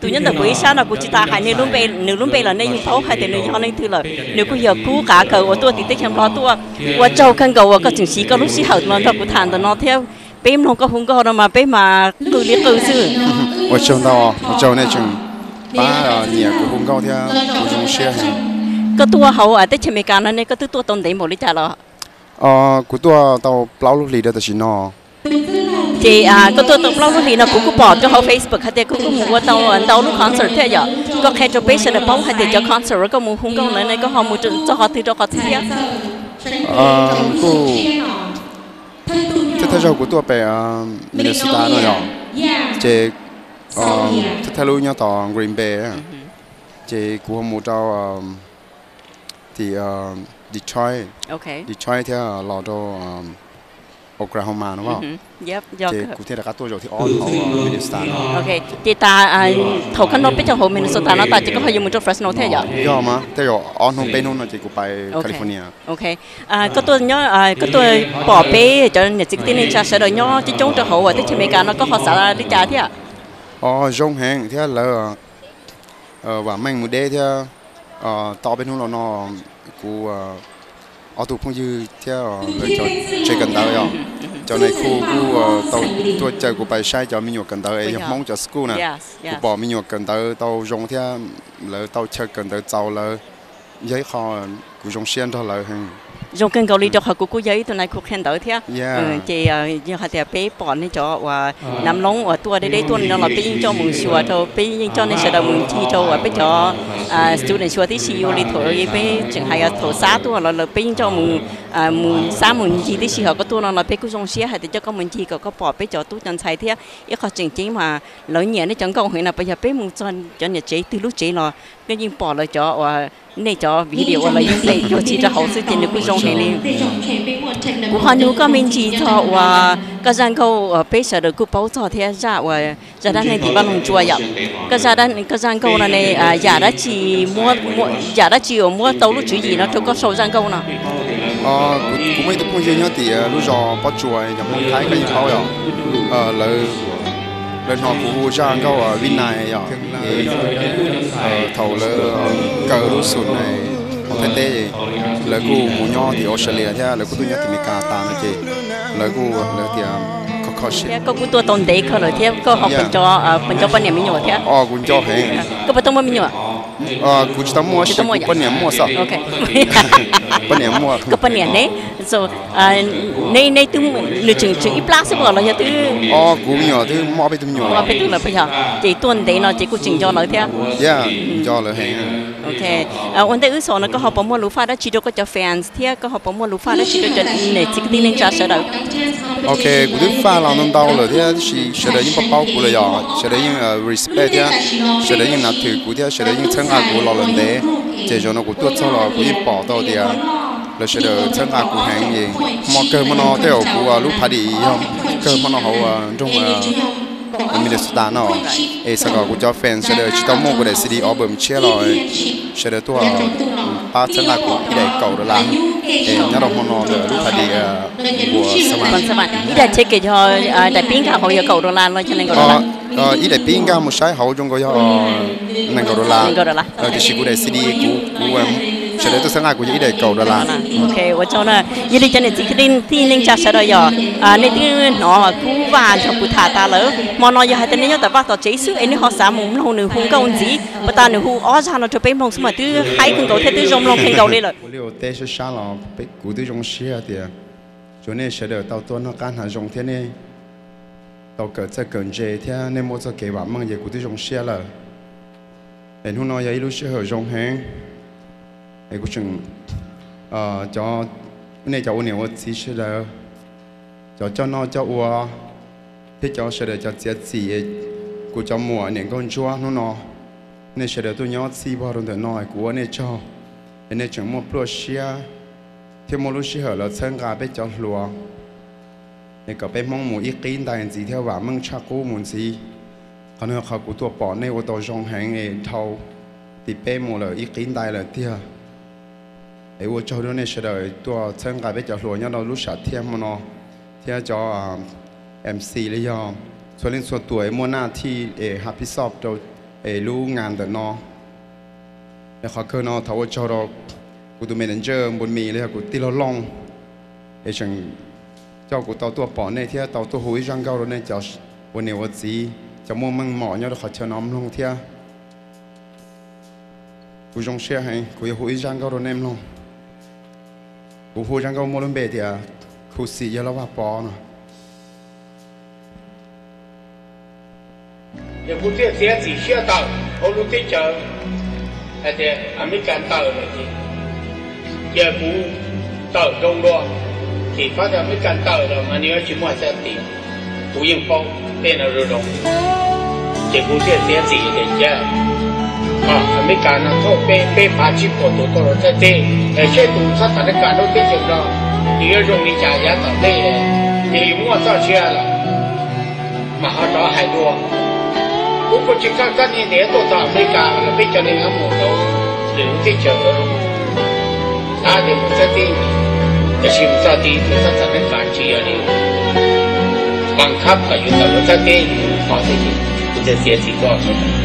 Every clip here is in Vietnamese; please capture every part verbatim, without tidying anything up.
tụi nhân từ buổi sáng là cô chỉ ta hai nơi luôn về nửa luôn về là nơi thấu hai từ nơi họ nơi thứ là nếu cô giờ cú cả cầu ở tôi thì tích chăm lo tôi và châu khăn cầu và các chứng sĩ các lúc sĩ hậu nó thật của thằng nó theo bé không có không có đâu mà bé mà cứ liếc cứ chứ ở châu đó ở châu này chừng ba nhiều của không có theo của chúng xe cái tua hậu ở tết Mỹ Can này cái tua tôm đấy một lít chả lo ờ của tua tàu plau lúc lì đó là nó thì à cái tua tàu plau lúc lì nó cũng có bỏ cho họ Facebook hay cũng có mua tàu tàu lúc concert thế giờ có khai cho patient là bao hay cho concert rồi có mua không có này có họ mua cho họ thì cho họ thì ờ cô thế theo của tua về Minnesota rồi đó chế ờ theo lưu nhau tàu Green Bay chế của mua cho thì Detroit, okay. Detroit theo lò đồ Oklahoma đúng không? Yep, do thì cụ thể là các tôi rồi thì on ở Minnesota. Okay, thì ta thầu khăn nốt biết cho hồ Minnesota nó ta chỉ có hơi dùng một chút Fresno thế vậy? Do mà, thế rồi on hôm bên hôm là chỉ cụ bay California. Okay, à có tôi nhớ à có tôi bỏ bé cho nhà chính tin cha sẽ đợi nhớ chỉ chống cho hồ và tới America nó có họ xả đi trả thế à? Ờ, giống hàng thế là ờ và mình một đêm theo ờ to bên hôm là nó cụ ở tụ phong dư theo lời cho chơi cần tới rồi cho nên khu khu tàu tôi chơi của bài sai cho mình nhiều cần tới mong cho school nè của bỏ mình nhiều cần tới tàu dùng theo lời tàu chơi cần tới tàu là giấy kho của dùng xiên thôi là dùng cần cầu đi cho họ của cô giấy tụi này cũng khen tới thế chị như họ thì bé bỏ nên cho và nằm lông ở tua đây đây tuần nó là bé cho mùng xùa cho bé cho nên sẽ đầu mùng chi cho và bé cho student xùa tí xíu đi thổi bé chẳng hay thổi sát tua là là bé cho mùng mùng sát mùng chi tí xíu họ có tua nó là bé cũng dùng xía hay thì cho có mùng chi có có bỏ bé cho tú chân xài thế ít họ chỉnh chính mà lỡ nhẹ nó chẳng câu hỏi là bây giờ bé mùng cho cho nhà chế từ lúc chế là cái gì bỏ lại cho và này cho video là những cái cho chỉ cho hậu sự tình được cũng trong này đi. Của họ nếu có mình chỉ cho và cái rằng câu bây giờ được cũng bảo cho thế ra và gia đình này thì bao nhiêu chua vậy? Cái gia đình cái rằng câu là này giả đã chỉ mua mua giả đã chỉ ở mua tàu lúc chữ gì nó cho có sâu rằng câu nào? Ờ cũng mấy tập phong nhớ thì lúc giờ bắt chùa nhập môn thái cái gì bao giờ ờ là lần họ phụ trang câu ở bên này rồi thầu là cờ lúc sụn này không phải tê gì là cô muốn nhau thì Australia thế là cô tôi nhớ thì mình cả tàn cái là cô là thì có khó xí có cô tôi tồn đấy có rồi thế có học bên cho bên cho bên nhà mình nhiều thế ờ cũng cho hết có bên tôi mình nhiều ờ cũng chỉ tao mua chỉ bên nhà mua sao ok bên nhà mua có bên nhà đấy rồi này này tôi lựa chọn chữ ít plastic bảo là nhà tôi ờ cũng nhiều tôi mua bên tôi nhiều mua bên tôi là bây giờ chỉ tuần đấy nó chỉ có chỉnh cho nó thế yeah cho là hết ok vấn đề ưu số nó có học bằng mua lúa pha đó chỉ cho có cho fans thế có học bằng mua lúa pha đó chỉ cho này chỉ tin nên cho sẽ được ok của tôi pha là năm đầu rồi thế chỉ sẽ được những bao của là sẽ được những respect thế sẽ được những nạp thử của thế sẽ được những thân ác của lo lần đấy chỉ cho nó của tôi sau là của những bỏ đầu thì là sẽ được thân ác của hàng gì mà cơ mà nó theo của lúc phá đi không cơ mà nó hậu trong Minnesota nó ấy sau đó của cho fan sẽ được chỉ tao mua của đại city album chia rồi sẽ được tua ba chân là của cái cầu đó là nhớ đâu mà nó được lúc phá đi của Sài Gòn ý là check cái cho đại pin cả họ giờ cầu đô la rồi cho nên cầu đô la ý đại pin cả một sai hậu trong cái nên cầu đô la cái sự của đại city của của sẽ được tôi sáng ngày của ý đại cầu đô la ok và cho nên như đi cho nên chỉ tin tin nên chắc sẽ được giờ nên tin nó cú vàng cho cụ thả ta lỡ mà nó giờ hay tên nhớ tại bắt tao chế sức ấy họ xả mồm lâu nửa hung câu gì mà ta nửa hung ó ra nó cho bên mông mà thứ hai con cầu thế thứ rong long khen cầu đi rồi liệu tê sẽ sáng là cụ thứ rong xia thì cho nên sẽ được tao tuân nó can hàng rong thế này tao cỡ sẽ cỡ dễ thế nên mua cho kế bản mang về cụ thứ rong xia là đến hôm nay giờ lúc sẽ hở rong hang ấy cũng chừng cho này cho nhiều một xí sẽ được cho cho nó cho ua thế cho sẽ được cho chết gì của cho mùa này con chua nó nó nên sẽ được tôi nhớ xí bao đồng thời nói của này cho nên chẳng mua pro xia theo một lúc xí hở là chân gà bé cho lúa nên có bé mong muốn ý kiến đại gì theo và mong cha cô muốn gì còn nữa họ của tôi bỏ này ô tô trong hàng này thâu thì bé một lời ý kiến đại là tia ấy ô cho nên sẽ đợi tôi chân gà bé cho lúa nhớ đâu lúc sát thêm mà nó theo cho em xê lấy do cho nên số tuổi mua na thì để happy shop đâu ê lú ngàn tờ nó để họ cơ nó thấu cho đó cụ tụi mình đến giờ một mìเลยcụ tì lo long ê chẳng cho cụ tàu tua bỏ này thì tàu tua hối răng cao rồi này choวันนี้วันจีจะมั่วมั่งหมอเนี่ยเราขอเชิญน้องลงเที่ยกูจงเชื่อให้กูจะหุ่ยจังก็โดนเนมลงกูหุ่ยจังก็มั่วลงเบทีอ่ะกูสีเยอะแล้วว่าปอเนาะ也不这些只需要到后路对角，而且还没赶到那些，也不到中落，其他的没赶到的嘛，你要去摸下地，不用包。tên là rồi chỉ cũng sẽ sẽ gì để chứ à mấy cái nó thôi bé bé phá chip của tôi tôi sẽ thế để chế đủ sát thành cái nó cái chuyện đó thì cái dùng đi trả giá tận đây thì mua sao chưa là mà họ đó hay đua cũng có chỉ các cái này để tôi tạo mấy cái là bây giờ nên ăn một đâu đừng cái chuyện đó ta thì cũng sẽ điจะชิมซาดีเป็นสัตว์ในการเชียร์นี่บังคับกับอยู่ตลอดทั้งปีขอที่คุณจะเสียสิก็ไม่ได้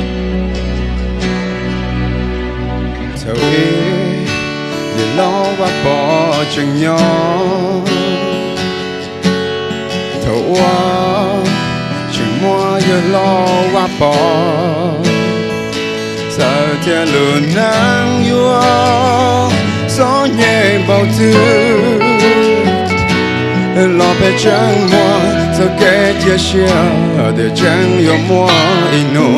เท่าเอ๋อย่าล้อว่าปอจึงยอเท่าว่าจึงมัวอย่าล้อว่าปอเธอเที่ยวลุ่นนางยัวสอนเย่เบาตื้อlo bé chẳng mua sao kể chia sẻ để chẳng yêu mua inu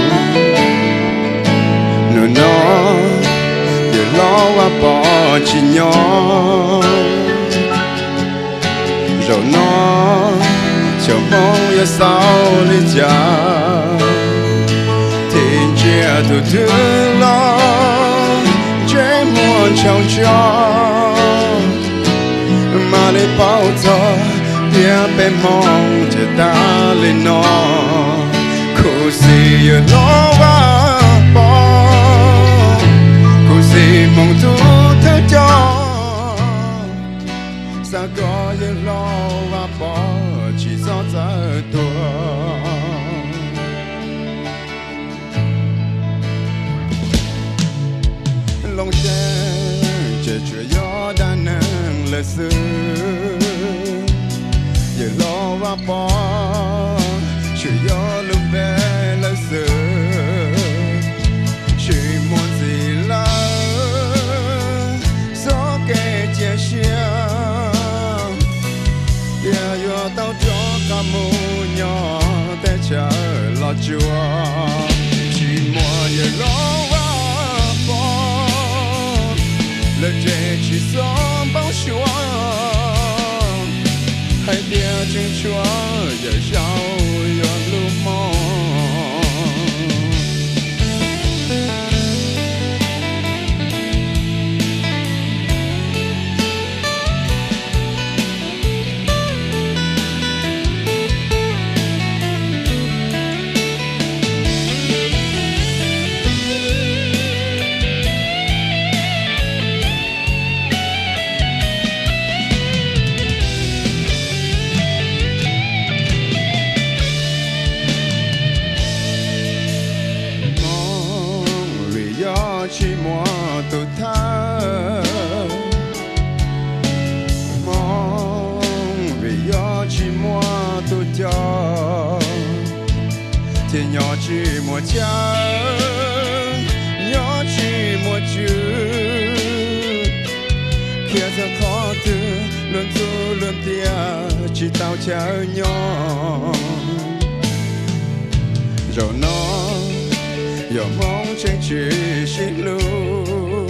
nụ nó để lo qua bỏ chỉ nhỏ rồi nó chờ mong yêu sao lên cha thì chia từ từ lo chế muốn chồng cho mà để bao giờ dia bên mong chờ ta lên nó khu gì ở nó va bỏ khu gì mong tu theo cho sao có giờ lo va bỏ chỉ do giờ tua lòng chân chờ chờ gió đã nâng lời xưa giờ lo va bỏ chờ gió lúc về lời xưa chỉ muốn gì là gió kể chia sẻ giờ gió tao cho cả mù nhỏ để chờ lo chúa chỉ muốn giờ lo lời trẻ chỉ sống bao chúa hay bia chân chúa giờ sao yon lu mong chỉ mua tu tha mong vì do chỉ mua tu cho thì nhỏ chỉ mua cha nhỏ chỉ mua chữ kia ra khó từ luôn tu luôn tia chỉ tao cha nhỏ rồi nó giờ mong chẳng chỉ xin lưu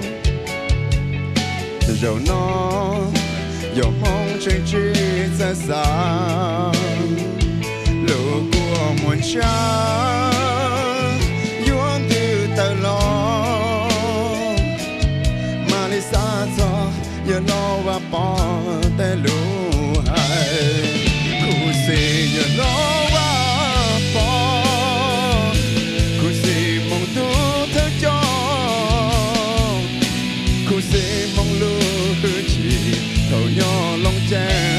giờ nó giờ mong chẳng chỉ ra xa lưu của muôn cha yuan từ tờ lo mà đi xa cho giờ nó và bỏ tay lưu hay khu gì giờ nó nhỏ lòng cha.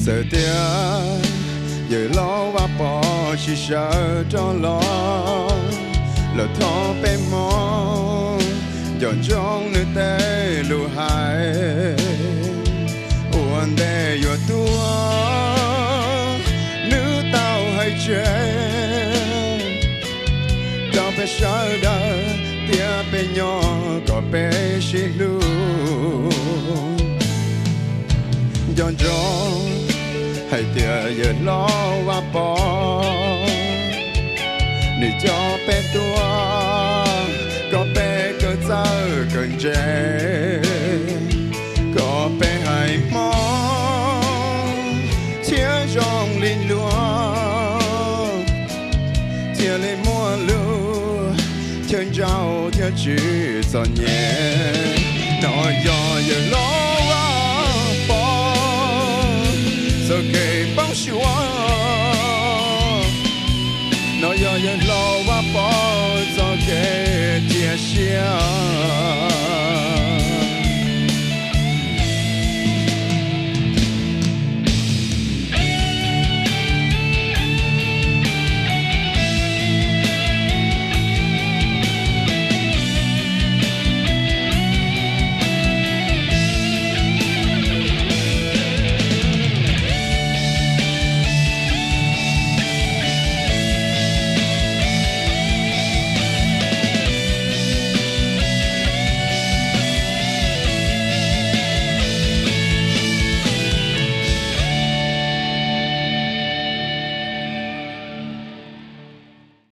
sợ tia giờ lo và bỏ chỉ sợ cho lo lỡ thọ bê mong dọn trong nơi tê lù hai uốn đê yo tua nữ tao hay chơi cho bé sợ đỡ tia bé nhỏ có bé xí lu dọn trong hay tia giờ lo và bỏ để cho bé tua có bé cơ giờ cần trẻ có bé hay mong chia trong linh lúa chia lên mua lúa thiên trao thiên chữ cho nhẹ nói do giờ lo bỏ giờ kể bóng xua